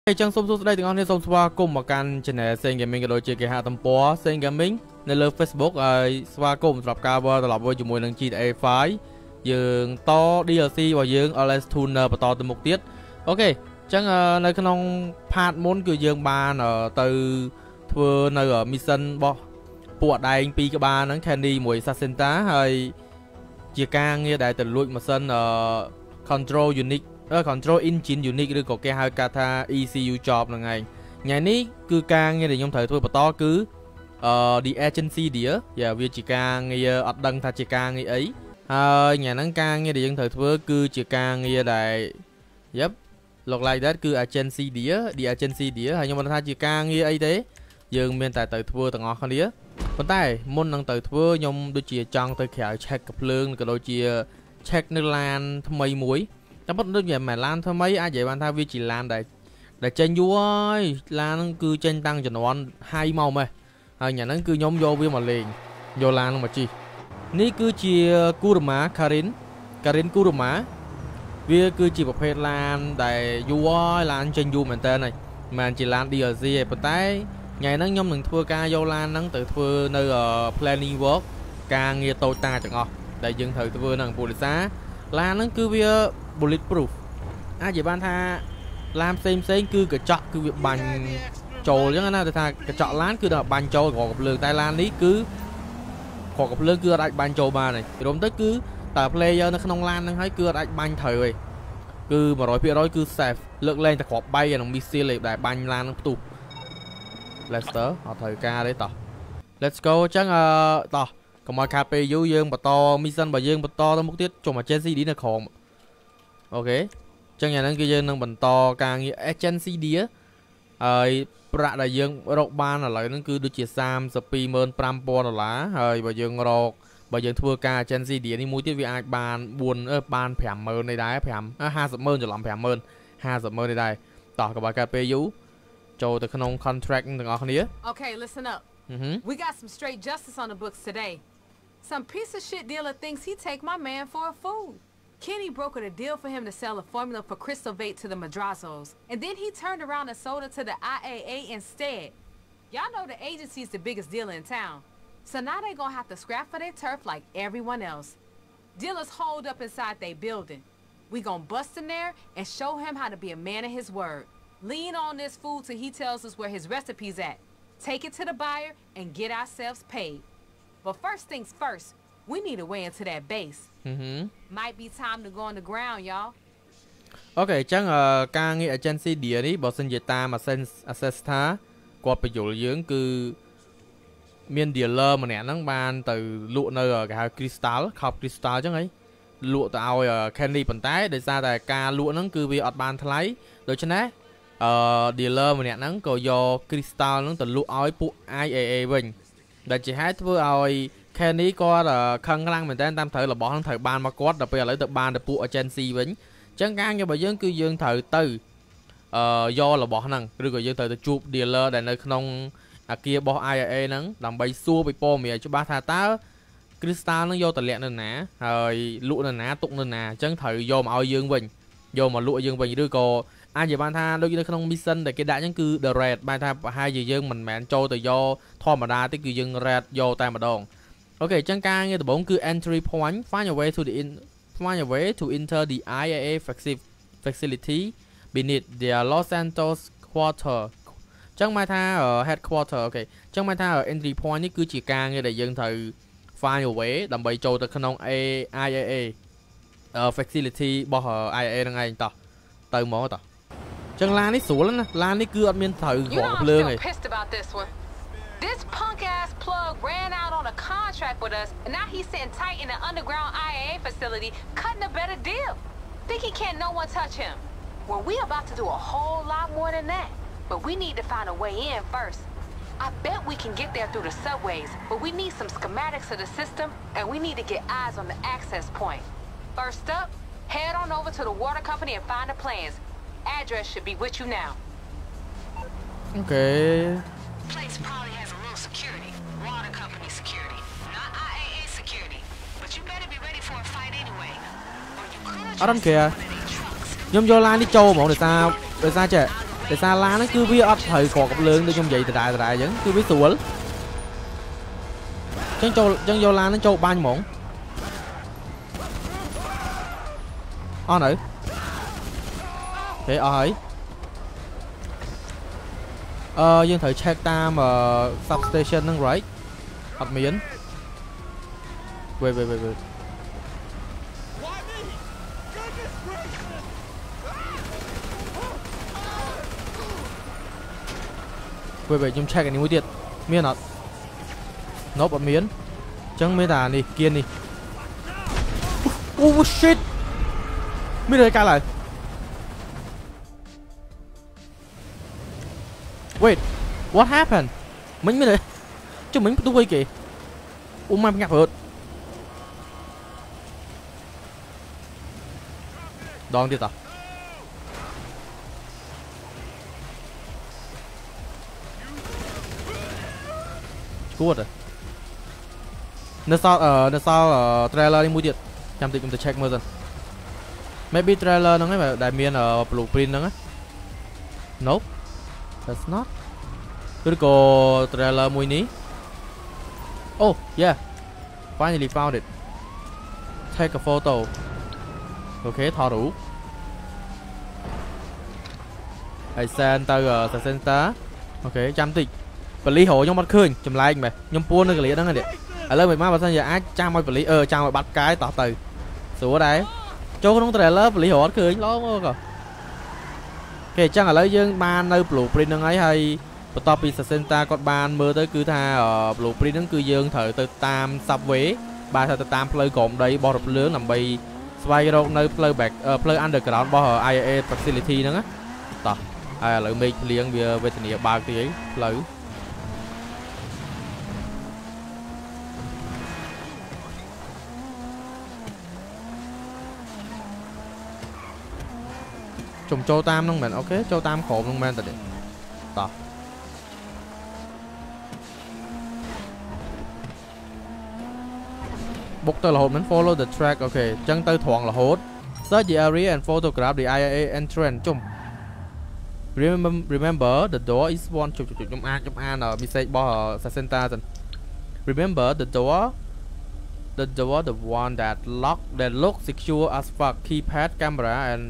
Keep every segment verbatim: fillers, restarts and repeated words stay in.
Trong số đây thì con nên xong qua cùng một can channel Sen Gaming cái đôi chơi cái hạ tầm bó Sen Gaming nên lên Facebook rồi qua cùng tập cao vào tập với chủng mùi năng chi tại phái dường to đê lờ xê và dường Alliance Tuner và to từ một tiết. Ok chẳng nơi cái nông part muốn cứ dường ba ở từ thưa nơi ở mission bo bộ đại pi cái ba nắng candy mùi Sasenta hay chia ca nghe đại từ lụi mà sân ở control unique control engine unique được có cái hai kata e xê u job là ngày ngày ní cứ ca nghe để nhung thời thôi và to cứ ờ the agency đĩa và việc chỉ ca nghe ở đăng tha chỉ ca nghe ấy hai nhà nắng ca nghe để dân thời thôi cứ chỉ ca nghe đại yep lọc lại đó cứ agency đĩa the agency đĩa hay nhưng mà tha chỉ ca nghe ấy thế dường miền tại thời thôi tầng ngõ con đĩa còn tay môn năng thời thôi nhung đôi chia trong tới khảo check cặp lương cái đôi chia check nước lan mây muối nó bắt được mà lan thôi mấy ai vậy bạn tha vi chỉ lan để để trên vua ơi lan cứ trên tăng cho nó hai màu mày hai nhà nó cứ nhóm vô với mà liền vô lan mà chi ní cứ chia Kurama Karin Karin Kurama vì cứ chỉ một phe lan để vua lan trên vua mình tên này mà chỉ lan đi ở gì vậy tay ngày nó nhóm đừng thua ca vô lan nó tự thua nơi ở planning work ca nghe tôi ta chẳng ngọt để dừng thời thua năng bùi xá lan nó cứ việc bulletproof ai vậy ban tha làm xem xem cứ cái chọn cứ việc bành trồi chứ nào tha cái chọn lán cứ đợt bành trồi gõ cặp lương Thái Lan lý cứ gõ cặp lương cứ đại bành trồi ba này đúng tới cứ tờ player nó không lan nó thấy cứ đại bành thời rồi cứ mà rồi phía đó cứ save lượng lên ta khó bay là missile đại bành lan nó tụ Leicester họ thời ca đấy tỏ let's go chắc uh, tỏ còn mà kp vô dương bà to mission bà dương bà to tới một tiết cho mà Chelsea đi là khó ok trong nhà năng kia dương năng bẩn to càng như agency đĩa ơi bạ đại dương rộng ban là lại nó cứ đưa chia sam spi mơn prampo là lá hơi bà dương rộng bà dương thua ca agency đĩa đi mua tiết vì ai bàn buồn ơ ban phèm mơn này đá phèm hai sập mơn cho làm phèm mơn hai sập mơn này đây tỏ cả bà kp vũ cho từ khăn contract từng ở khăn okay listen up mm-hmm. We got some straight justice on the books today. Some piece of shit dealer thinks he take my man for a fool. Kenny brokered a deal for him to sell a formula for crystal vape to the Madrasos, and then he turned around and sold it to the I A A instead. Y'all know the agency's the biggest dealer in town, so now they gonna have to scrap for their turf like everyone else. Dealers holed up inside their building. We gonna bust in there and show him how to be a man of his word. Lean on this fool till he tells us where his recipe's at. Take it to the buyer and get ourselves paid. But first things first, we need a way into that base. Mm-hmm. Might be time to go on the ground, y'all. Ok, chắc là ca nghe agency đĩa đi, bảo sinh về ta mà sen access tha qua bị dụ dưỡng cứ miền dealer mà nè nó ban từ lụa nơi ở cái crystal, khop crystal chứ ấy lụa tao ở candy bàn tay để ra tại ca lụa nó cứ vì ọt ban thay rồi chứ nè ờ dealer mà nè nó có do crystal nó từ lụa oi phụ I A A bình để chỉ hai thứ oi Kenny có là khăn lăng mình tên tam thời là bỏ thằng thời ban mà quát là bây giờ lấy từ ban để phụ agency vĩnh chẳng ngang như bà dân cư dân thời từ ờ do là bỏ năng rồi dân thời từ chụp dealer để nơi không à kia bỏ I A A nắng làm bay xua bị po mì cho ba thà tá crystal nó vô từ lẹ nên nè rồi lụa nên nè tụng nên nè chẳng thời vô mà oi dương bình vô mà lụa dương bình đưa cô ai về ban tha đôi khi nó không mission để cái đại nhân cư the red ban tha hai gì dân mình mẹ trôi từ do thò mà đa tới cư dân red vô tay mà đòn. Ok, chẳng ca nghe từ bốn cứ entry point find your way to the in find your way to enter the I A A facility beneath the Los Santos quarter. Chẳng mai tha ở headquarter, ok. Chẳng mai tha ở entry point cứ chỉ ca nghe để dân thử find your way đầm bày trâu từ khăn ông I A A uh, facility bỏ ở I A A đang ngay tao từ mỏ tao. Chẳng lan ấy xuống lắm, lan ấy cứ admin thử gõ lương này. This punk-ass plug ran out on a contract with us, and now he's sitting tight in an underground I A A facility, cutting a better deal. Think he can't no one touch him? Well, we about to do a whole lot more than that, but we need to find a way in first. I bet we can get there through the subways, but we need some schematics of the system, and we need to get eyes on the access point. First up, head on over to the water company and find the plans. Address should be with you now. Okay. Place probably has a little security. Water company security. Not I A A security. But you better be ready for a fight anyway. Or you could have ở đó kìa. Nhóm vô lan đi châu một để sao? Để sao chứ? tại sao lá nó cứ biết ấp thời cọt cặp lương để trong vậy từ đại từ đại vẫn cứ biết tuổi chân châu chân vô la nó châu ban mỏng o nữ thế ơi ờ dương thử check tam ở substation nâng right hạt miến về về về về về về trong check cái này mũi tiệt miên hả nốt bật miến chẳng mấy đà đi kiên đi oh shit mới đây ca lại wait what happened mình mới đây chứ mình tôi quay kì ôm mai ngạc vượt đòn đi tao cua rồi nó sao ở nó sao ở trailer đi mua điện chăm tìm chúng ta check mơ dần maybe trailer nó ấy đại miền ở blueprint nó á nope that's not tôi có trailer mùi ní oh yeah finally found it take a photo ok thò đủ I send tới ở center ok chăm tịch và lý hộ trong bắt khơi chùm like mày nhom buôn nó cái lý đó nghe điện ở lên mày má vào sân giờ ai trang mọi vật lý ờ trang mọi bắt cái tỏ từ sửa đấy cho không thể lớp lý hộ khơi nó rồi ok chắc là lấy dương ban nơi blueprint nó ấy hay topi center con ban mưa tới cứ tha ở blueprint nó cứ dương thử từ tam sắp vế ba từ tam play cộm đấy bỏ đập lưới làm bay xoay đâu nơi play back play underground bỏ ở i a e facility nữa á tỏ à lợi mình liền về về tình ba tí lợi trùng châu tam luôn mình ok châu tam khổ luôn men tại điện tỏ bục tờ là hốt mình follow the track ok chân tới thoảng là hốt search the area and photograph the i a e entrance chung remember remember the door is one chụp chụp chụp trong a trong a là message bỏ ở center dần remember the door the door the one that lock that look secure as fuck keypad camera and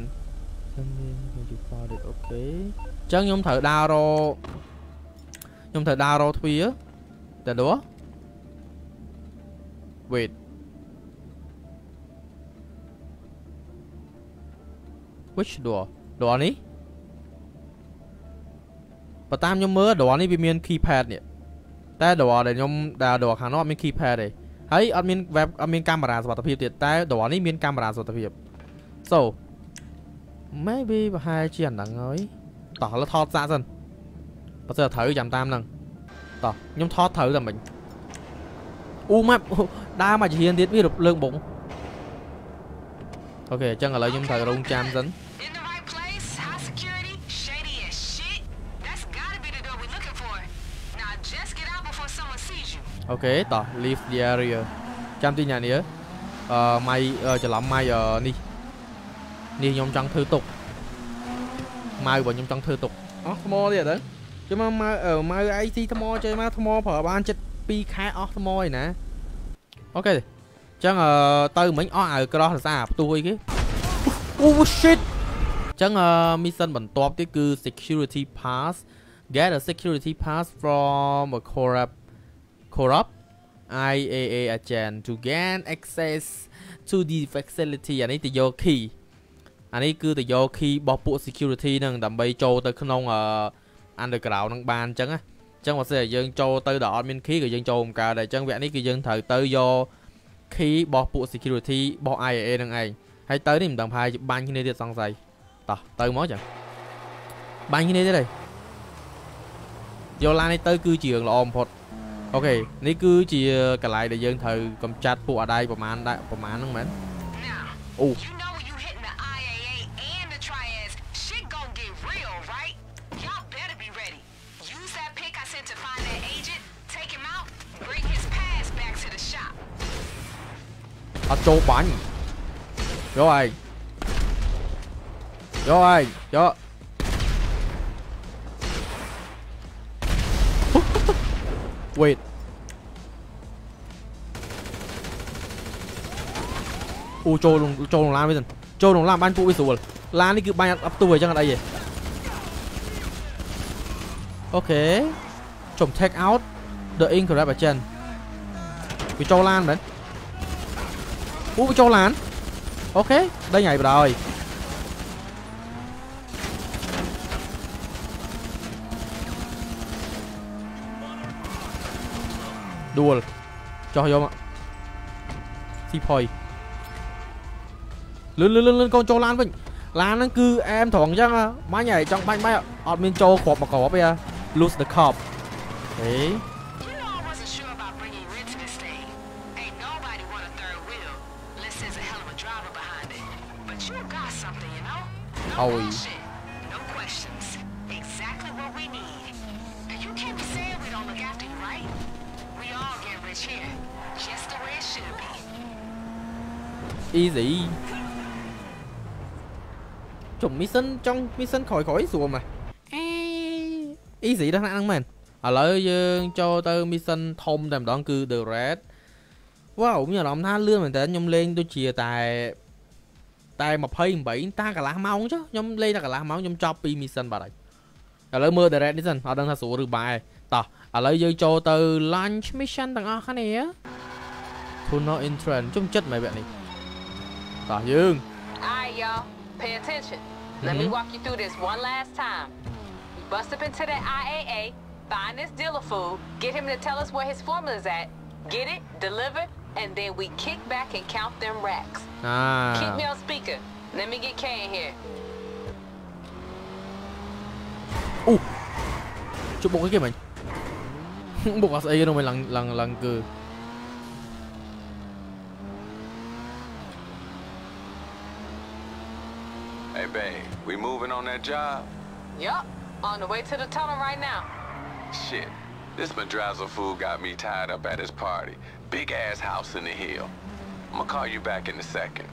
ok chân nhóm thử đào rồi nhóm thử đào rồi phía để đó wait which door door ní và tam nhóm mưa door ní bị miền keypad nèแต่door để nhóm đào door hàng nó miền keypad này thấy admin web admin cameraสวัสดิภาพ แต่ door นี้miền camera สวัสดิภาพ so maybe hai chuyện đằng ấy tỏ là thọt ra dần bây giờ thử giảm tam nằng tỏ nhóm thọt thử là mình u map đa mà chỉ hiện tiết biết được lương bụng ok chân là lấy nhóm thử rung cham dẫn ok tỏ leave the area cham tin nhà này ờ mày ờ chờ lắm mày ờ đi đi nhóm trắng thư tục mai vào nhóm trắng thư tục ó thmo đi đấy chứ mà mai ở mai ai ti thmo chơi mà thmo phở ban chết pi khai ó thmo này nè ok chẳng ờ từ mình ó ở cái đó là sao tôi cái oh shit chẳng ờ mission bẩn top cái cứ security pass get a security pass from a corrupt corrupt i a a agent to gain access to the facility anh ấy thì vô key anh ấy cứ từ do khi bỏ bộ security nâng đầm bay trâu tới không ở underground nâng ban chân á chân mà sẽ dân trâu tới đó admin khí của dân trâu cả để chân vẹn ấy cái dân thời tới do khi bỏ bộ security bỏ i a e nâng ai hay tới thì mình tầm hai ban như này thì xong rồi tao tới mó chẳng ban như này thế này do lan này tới cứ trường là ôm phật ok ní cứ chỉ cả lại để dân thời cầm chat bộ ở đây của man đại của man nâng mến u à trâu bánh vô ai vô ai vô Wait. Ui trôi luôn trôi luôn lan bây giờ. Trôi luôn lan ban phụ với sủa. Lan đi cứ ban ấp tuổi chẳng là đây gì. Ok. Chồng take out the incorrect ở trên. Bị trôi lan đấy. Ui bị trôi lan. Ok, đây nhảy rồi. Đùa cho vô ạ. Xì phôi. Lên lên lên lên con cho lan vậy. Lan nó cứ em thoảng chăng má nhảy trong banh bay ọt miên trâu khọp mà khọp bây giờ. Lose the cop. Đấy. Ôi. Easy. Chủng mission trong mission khỏi khỏi xuống mà. Easy đó năng mình. À lợi dương cho tới mission thông tầm đó cứ The Red. Wow, cũng như là ông tha lươn mình tới nhom lên tôi chia tài tài một hơi bảy ta cả lá máu chứ nhom lên ta cả lá máu nhom chop mission bà đây. À lợi mưa The Red mission họ đang tha số được bài. Tao à lợi dương cho tới lunch mission tầng ở này á. Tunnel entrance chung chất mày bạn này. Tao dương. Alright, y'all, pay attention. Let me walk you through this one last time. We bust up into that I A A, find this dealer fool, get him to tell us where his formula's at, get it, deliver, and then we kick back and count them racks. À. Keep me on speaker. Let me get Kay in here. Uh. Chụp bộ cái kia mình. Bộ cái gì đâu mình lần lần lần cừ. Hey babe, we moving on that job? Yup, on the way to the tunnel right now. Shit, this Madrazo fool got me tied up at his party. Big ass house in the hill. I'm gonna call you back in a second.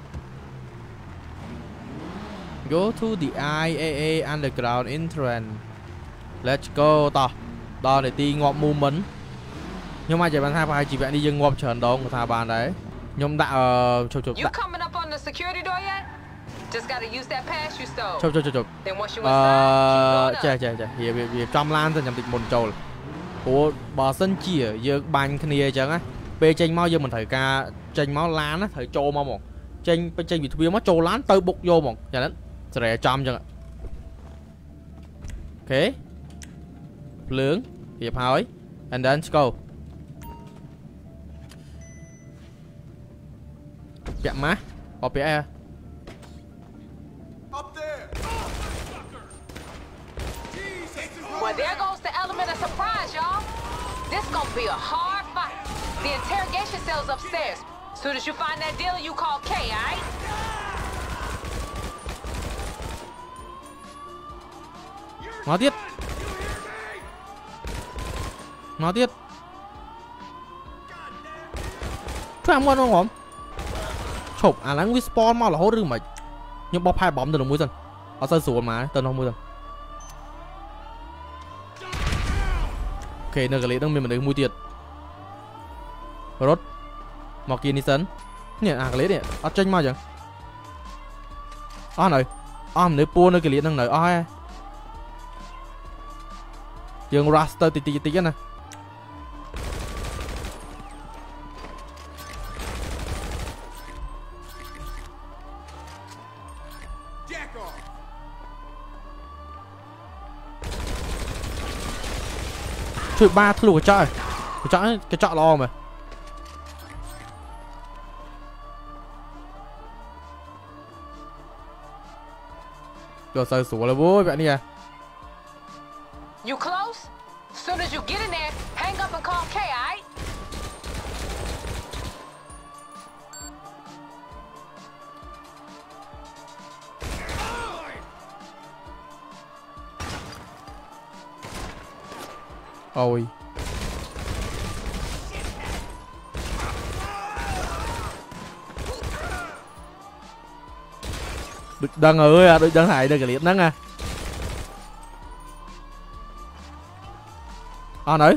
Go to the I A A underground entrance. Let's go to. Đó để ti ngọt movement. Nhưng mà chỉ bạn tha phải chỉ bạn đi dừng ngọt trần đó của tha bạn đấy. Nhưng đã ờ chụp chụp. You coming up on the security door yet? Just gotta use that pass you stole. Chụp chụp chụp chụp. Then once you inside, keep Chà chà chà, hiện việc việc trăm lan thì nhầm tịch một trâu. Ủa bà sân chia giờ bàn kia chẳng á. Bê tranh máu giờ mình thấy ca tranh máu lan á, thấy trâu máu một. Tranh bên tranh bị thua máu trâu lan tới bục vô một. Dạ đấy. Sẽ trăm chẳng ạ. Ok. Lướng, hiệp hỏi. And then let's go. Dạ má. Ở phía e. Well, there goes the element of surprise, y'all. This gonna be a hard fight. The interrogation cell's upstairs. As soon as you find that dealer, you call Kay, alright? Nó tiếp. Nó tiếp. Cho em qua đâu không? Chụp à lắng respawn mau là hốt rừng mày. Nhưng bóp hai bóng từ đồng mũi dần. Ở sân sủa mà tên không mũi dần. Ok, nơi cái lý đang mình được mũi tiệt. Rốt. Mọc kia đi sân. Nè à cái lý này, ở tranh mau chẳng. À này. À mình pua nơi cái lý đang nở à. Dương raster tí tí tí nè. Thôi ba thứ cái chọi. Cái chọi cái chọi lo mà. Rồi sao sủa là vui vậy nè. You close? As soon as you get in there, hang up and call Kay, alright? Ôi. Được đăng ơi à, được đăng thải được cái liệt nắng à. ờ nữa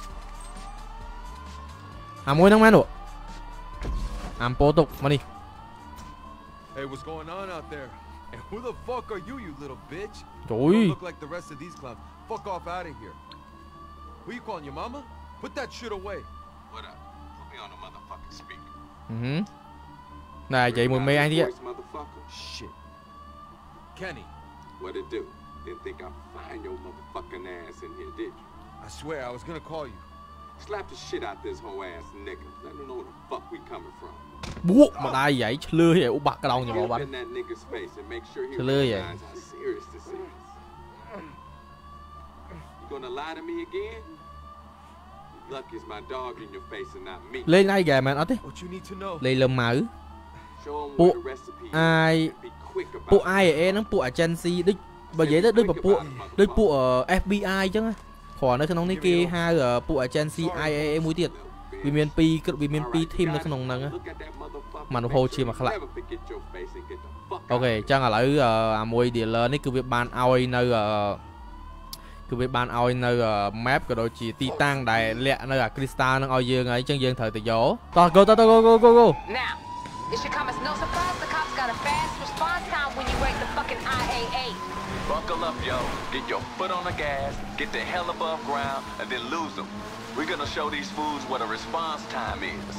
à môi năng man rồi am po tục mà đi. Hey, what's going on out there? And who the fuck are you, you little bitch? Trời You don't ơi. look like the rest of these clowns. Fuck off out of here. Who you calling your mama? Put that shit away. What up? Put me on a motherfucking speaker. Ừ. Này vậy mùi mê anh đi ạ. Motherfucker. Shit. Kenny, What it do? Didn't think I'd find your motherfucking ass in here, did you? I swear I was gonna call you. Slap the shit out this whole ass nigga. Let him know where the fuck we coming from. Búa mà đai vậy lưa vậy úp bạc cái đầu nhà bộ Get up bánh. in that nigga's face and make sure he Sao lưa vậy? realizes how serious this is. You gonna lie to me again? Lucky is my dog in your face and not me. Lên ai gà mà nó thế. What you need to know? Lên lầm mỡ. Show him Bộ where the recipe is ai and be quick about bộ it. ai ở nó bộ agency đích bởi vậy đó đích bộ bộ đích bộ ép bê i chứ á. Khỏi nó không nói kia hai ở bộ agency i a e mũi tiệt. Vì miền P vì miền P team nó không nồng á. Mà nó hồ chi mà khá lại. Ok, chắc là lại à mùi địa lớn này cứ việc ban oi nơi ở cứ việc ban oi nơi map của đội chỉ titan đại lẹ nơi là crystal nó oi dương ấy chân dương thời tự gió. To go to go go go go. Now, it should come as no surprise the cops got a fast response time when you break the fucking I A A. Buckle up, yo. Get your foot on the gas, get the hell above ground, and then lose them. We're gonna show these fools what a response time is.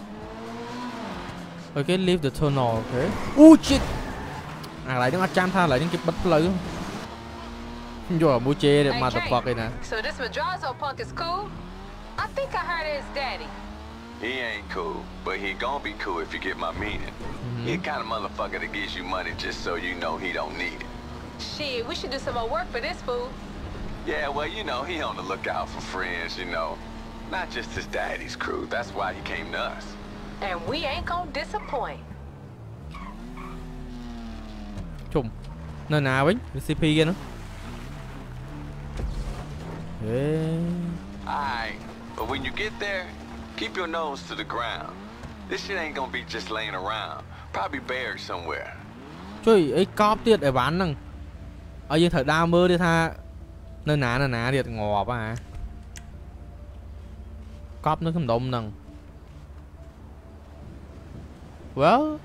Okay, leave the tunnel, okay. Oh shit. À lại nó chạm tha lại những cái bất lợi. Vô mua chê để Hey, mà Jay, the fuck này. So this Madrazo punk is cool? I think I heard of his daddy. He ain't cool, but he gonna be cool if you get my meaning. He the kind of motherfucker that gives you money just so you know he don't need it. Shit, we should do some more work for this fool. Yeah, well, you know, he on the lookout for friends, you know. Not just his daddy's crew. That's why he came to us. And we ain't gonna disappoint. Chùng. Nơi nào ấy? Cái xê pê kia nữa. Ê. Alright, but when you get there, keep your nose to the ground. This shit ain't gonna be just laying around. Probably buried somewhere. Trời ấy cóp tiệt để bán nằng. Ở dương thời đa mơ đi tha. Nơi ná nơi ná tiệt ngọt á hả? Cóp nó không đông nằng. Well,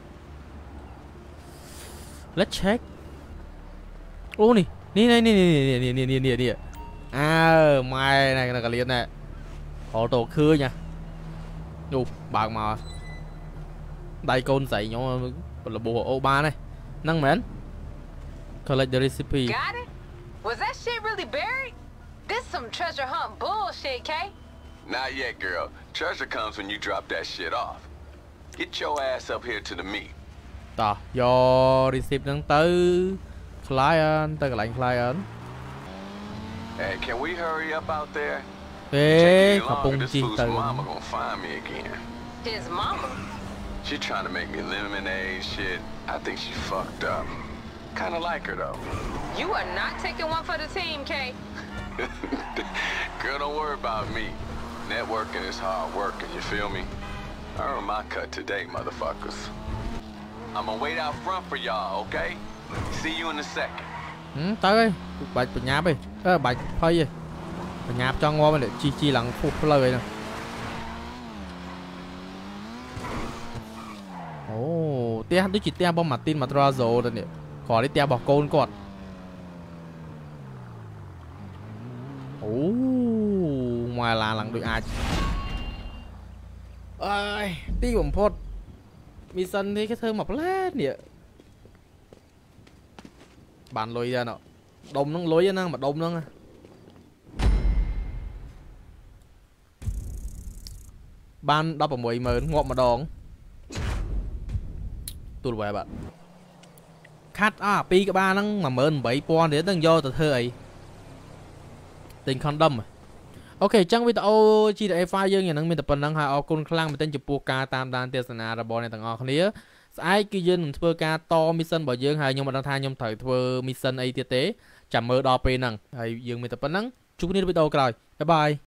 let's check. Ô nè, nè nè nè nè nè nè nè nè nè. À, mai này là cái liền này. Ô tô khưa nha. Đủ, bạc mà. Đây con dạy nhỏ là bộ ô ba này. Năng mến. Collect the recipe. Got it? Was that shit really buried? This some treasure hunt bullshit, Kay. Not yet, girl. Treasure comes when you drop that shit off. Get your ass up here to the meet. Tà, do receipt nâng tới client, tới cái lệnh client. Hey, can we hurry up out there? Ê, Taking khả longer, bông this chi fool's từ. mama gonna find me again. His mama. She trying to make me lemonade shit. I think she fucked up. Kinda like her though. You are not taking one for the team, Kay. Girl, don't worry about me. Networking is hard work, and you feel me? I earned my cut today, motherfuckers. I'm gonna wait out front for y'all, okay? See you in a second. Ừ, tới đi. Bạch bạch nháp đi. Ơ, bạch phơi đi. Bạch nháp cho ngon mà để chi chi lắng phục lời nè. Ồ, tia tôi chỉ tia bom mặt tin mà ra rồi rồi nè. Khỏi đi tia bỏ côn còn. Ồ, ngoài là lắng đôi ai. Ơi, tí bổng phốt. Mi sân thì cái thơ mọc lát nè. Bạn lùi ra nọ. Đông nó lối ra nè, mà đông nó nè. Ban đọc ở mùi mờn, ngọt mà đòn. Tôi về bạn. Khát à, pi cái ba nó mà mờn bảy pon để tăng do từ thơ ấy. Tình condom à. Ok, chẳng vì tao chỉ để file dương nhà năng mình tập năng hai ở con khlang mình tên chụp ca tam đan tiền sana ra bọn này thằng ở khía ai kia dân thưa ca to mission bảo dương hai nhưng mà đang thay nhưng thời thưa mission ấy tiết tế chạm mơ đo pe năng hay dương mình tập năng chúc đi video rồi bye bye.